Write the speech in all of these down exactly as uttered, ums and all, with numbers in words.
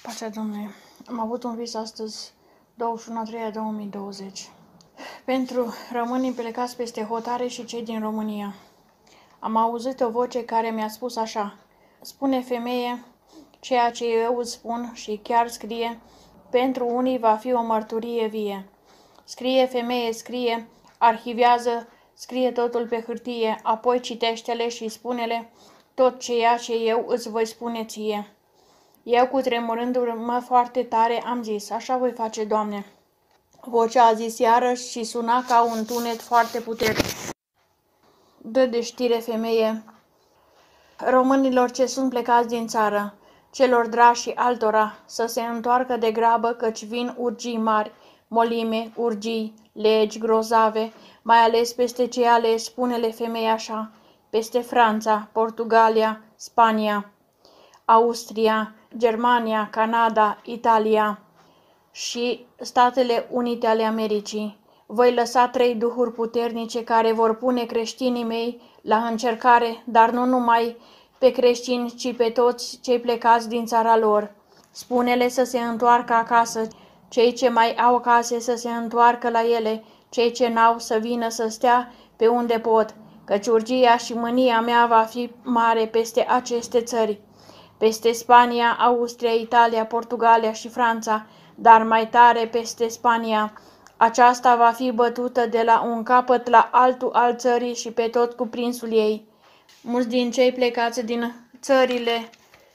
Pacea Domnului. Am avut un vis astăzi, douăzeci și unu a treia două mii douăzeci. Pentru românii plecați peste hotare și cei din România. Am auzit o voce care mi-a spus așa: spune, femeie, ceea ce eu îți spun și chiar scrie, pentru unii va fi o mărturie vie. Scrie, femeie, scrie, arhivează, scrie totul pe hârtie, apoi citește-le și spune-le tot ceea ce eu îți voi spune ție. Eu, cutremurându-mă foarte tare, am zis: așa voi face, Doamne. Vocea a zis iarăși și suna ca un tunet foarte puternic: dă de știre, femeie, românilor ce sunt plecați din țară, celor dragi și altora, să se întoarcă de grabă, căci vin urgii mari, molime, urgii, legi grozave, mai ales peste ce ales, spune-le, femeie, așa, peste Franța, Portugalia, Spania, Austria, Germania, Canada, Italia și Statele Unite ale Americii. Voi lăsa trei duhuri puternice care vor pune creștinii mei la încercare, dar nu numai pe creștini, ci pe toți cei plecați din țara lor. Spune-le să se întoarcă acasă, cei ce mai au case să se întoarcă la ele, cei ce n-au să vină să stea pe unde pot, căci urgia și mânia mea va fi mare peste aceste țări, peste Spania, Austria, Italia, Portugalia și Franța, dar mai tare peste Spania. Aceasta va fi bătută de la un capăt la altul al țării și pe tot cuprinsul ei. Mulți din cei plecați din țările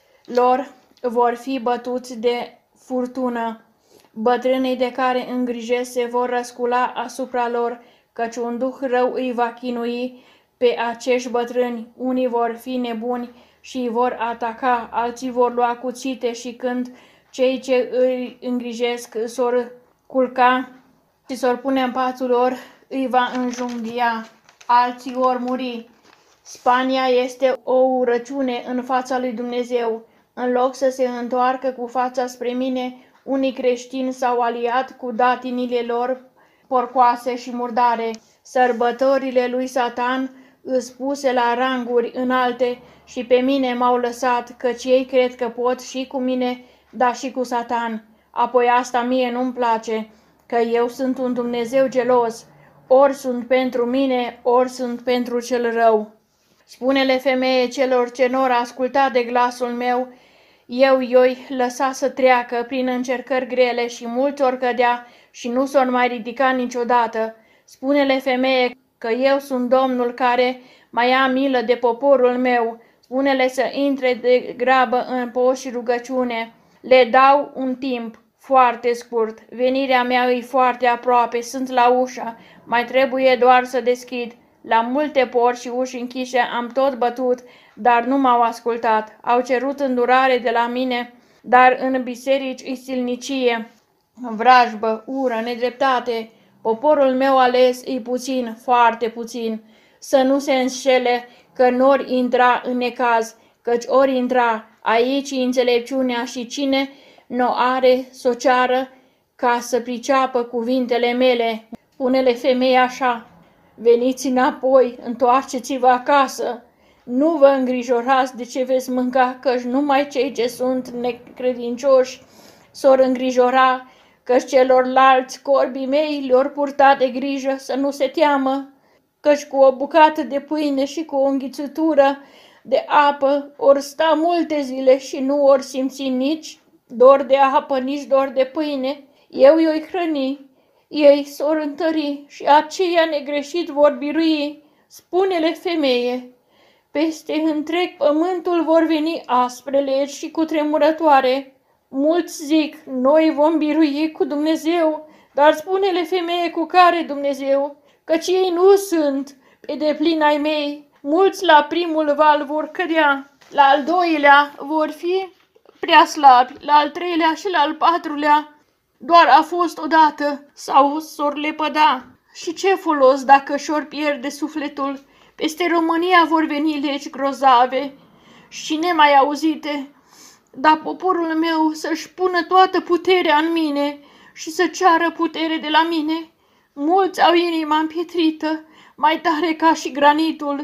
lor vor fi bătuți de furtună. Bătrânii de care îngrijesc se vor răscula asupra lor, căci un duh rău îi va chinui pe acești bătrâni. Unii vor fi nebuni și îi vor ataca, alții vor lua cuțite și când cei ce îi îngrijesc s-or culca și s-or pune în patul lor, îi va înjunghia, alții vor muri. Spania este o urăciune în fața lui Dumnezeu. În loc să se întoarcă cu fața spre mine, unii creștini s-au aliat cu datinile lor porcoase și murdare. Sărbătorile lui Satan îs puse la ranguri înalte și pe mine m-au lăsat, căci ei cred că pot și cu mine, dar și cu Satan. Apoi asta mie nu-mi place, că eu sunt un Dumnezeu gelos, ori sunt pentru mine, ori sunt pentru cel rău. Spune-le, femeie, celor ce n-or asculta de glasul meu, eu i-oi lăsa să treacă prin încercări grele și mulți ori cădea și nu s-or mai ridica niciodată. Spune-le, femeie, că eu sunt Domnul care mai am milă de poporul meu. Spune-le să intre de grabă în post și rugăciune. Le dau un timp foarte scurt. Venirea mea e foarte aproape, sunt la ușă, mai trebuie doar să deschid. La multe porți și uși închise am tot bătut, dar nu m-au ascultat. Au cerut îndurare de la mine, dar în biserici îi silnicie, vrajbă, ură, nedreptate. Poporul meu ales e puțin, foarte puțin. Să nu se înșele că n-or intra în necaz, căci ori intra. Aici înțelepciunea și cine n-o are s-o ceară ca să priceapă cuvintele mele. Pune-le, femeie, așa: veniți înapoi, întoarceți-vă acasă. Nu vă îngrijorați de ce veți mânca, căci numai cei ce sunt necredincioși s-or îngrijora, căci celorlalți corbii mei le-or purta de grijă să nu se teamă, căci cu o bucată de pâine și cu o înghițitură de apă or sta multe zile și nu or simți nici dor de apă, nici dor de pâine. Eu i-oi hrăni, ei s-or întări și aceia negreșit vor birui. Spune-le, femeie, peste întreg pământul vor veni aspre legi și cutremurătoare. Mulți zic, noi vom birui cu Dumnezeu, dar spune-le, femeie, cu care Dumnezeu, căci ei nu sunt pe deplin ai mei. Mulți la primul val vor cădea, la al doilea vor fi prea slabi, la al treilea și la al patrulea doar a fost odată sau s-or lepăda. Și ce folos dacă și-or pierde sufletul? Peste România vor veni legi grozave și nemai auzite, dar poporul meu să-și pună toată puterea în mine și să ceară putere de la mine. Mulți au inima împietrită, mai tare ca și granitul.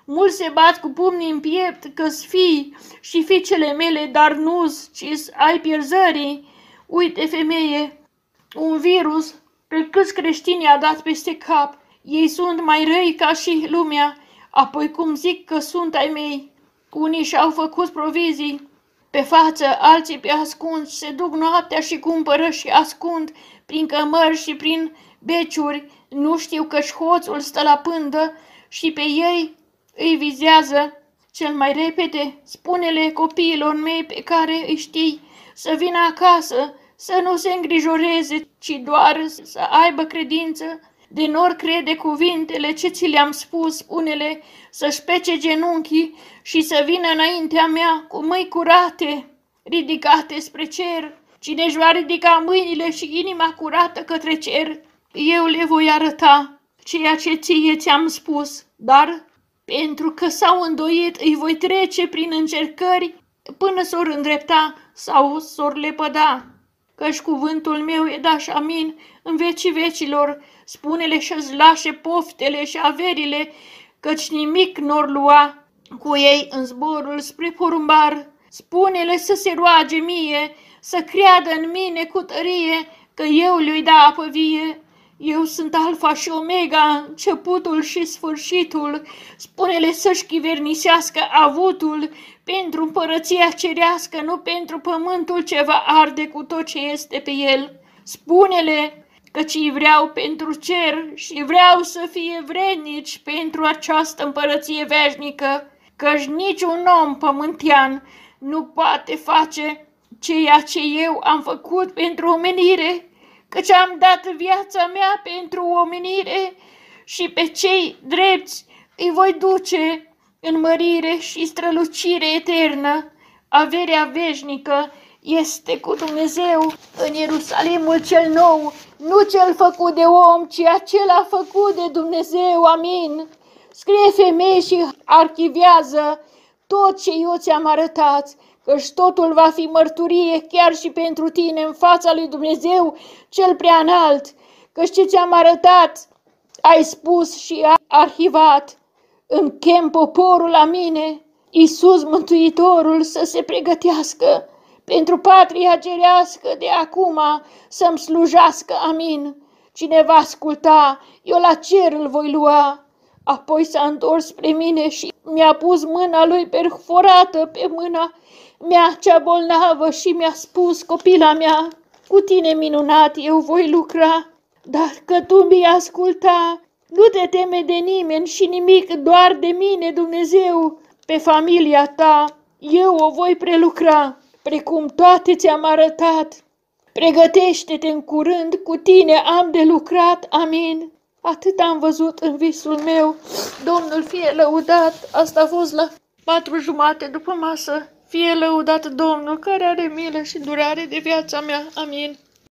Mulți se bat cu pumnii în piept că-s fii și fiicele mele, dar nu-s, ci-s ai pierzării. Uite, femeie, un virus pe câți creștini a dat peste cap. Ei sunt mai răi ca și lumea. Apoi cum zic că sunt ai mei? Unii și-au făcut provizii pe față, alții pe ascuns, se duc noaptea și cumpără și ascund prin cămări și prin beciuri. Nu știu că-și hoțul stă la pândă și pe ei îi vizează cel mai repede. Spune-le copiilor mei pe care îi știi să vină acasă, să nu se îngrijoreze, ci doar să aibă credință. De nor crede cuvintele ce ți le-am spus, spune-le să-și pece genunchii și să vină înaintea mea cu mâini curate, ridicate spre cer. Cine își va ridica mâinile și inima curată către cer, eu le voi arăta ceea ce ție ți-am spus, dar pentru că s-au îndoit, îi voi trece prin încercări până s-or îndrepta sau s-or lepăda. Căci cuvântul meu e da și amin în vecii vecilor. Spune-le să-ți lașe poftele și averile, căci nimic n-or lua cu ei în zborul spre porumbar. Spune-le să se roage mie, să creadă în mine cu tărie, că eu le-i da apă vie. Eu sunt Alfa și Omega, începutul și sfârșitul. Spune-le să-și chivernisească avutul pentru împărăția cerească, nu pentru pământul ce va arde cu tot ce este pe el. Spune-le căci îi vreau pentru cer și vreau să fie vrednici pentru această împărăție veșnică, căci niciun om pământean nu poate face ceea ce eu am făcut pentru omenire, căci am dat viața mea pentru omenire și pe cei drepți îi voi duce în mărire și strălucire eternă. Averea veșnică este cu Dumnezeu în Ierusalimul cel nou, nu cel făcut de om, ci acela făcut de Dumnezeu. Amin. Scrie, femei, și archivează tot ce eu ți-am arătat, căci totul va fi mărturie chiar și pentru tine în fața lui Dumnezeu cel prea înalt, căci ce ți-am arătat ai spus și ai arhivat. Închem poporul la mine, Iisus Mântuitorul, să se pregătească pentru patria cerească de acum să-mi slujească. Amin. Cine va asculta, eu la cer îl voi lua. Apoi s-a întors spre mine și mi-a pus mâna lui perforată pe mâna mea cea bolnavă și mi-a spus: copila mea, cu tine minunat eu voi lucra, dar că tu mi-ai asculta, nu te teme de nimeni și nimic, doar de mine, Dumnezeu, pe familia ta eu o voi prelucra, precum toate ți-am arătat. Pregătește-te în curând, cu tine am de lucrat. Amin. Atât am văzut în visul meu. Domnul fie lăudat. Asta a fost la patru jumate după masă. Fie lăudat Domnul care are milă și durare de viața mea. Amin.